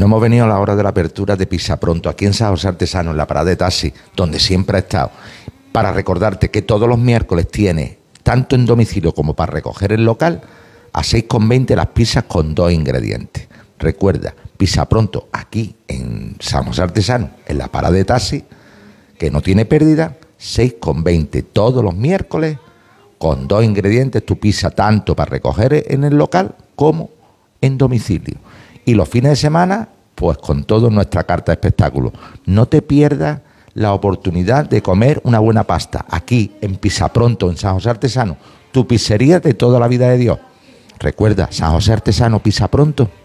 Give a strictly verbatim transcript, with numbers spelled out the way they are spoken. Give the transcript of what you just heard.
No hemos venido a la hora de la apertura de Pisa Pronto, aquí en San José Artesano, en la parada de taxi, donde siempre ha estado, para recordarte que todos los miércoles tiene, tanto en domicilio como para recoger el local, a seis con veinte las pizzas con dos ingredientes. Recuerda, Pisa Pronto, aquí en San José Artesano, en la parada de taxi, que no tiene pérdida, seis con veinte todos los miércoles, con dos ingredientes, tu pizza tanto para recoger en el local como en domicilio. Y los fines de semana, pues con toda nuestra carta de espectáculos. No te pierdas la oportunidad de comer una buena pasta aquí en Pisa Pronto, en San José Artesano, tu pizzería de toda la vida de Dios. Recuerda, San José Artesano, Pisa Pronto.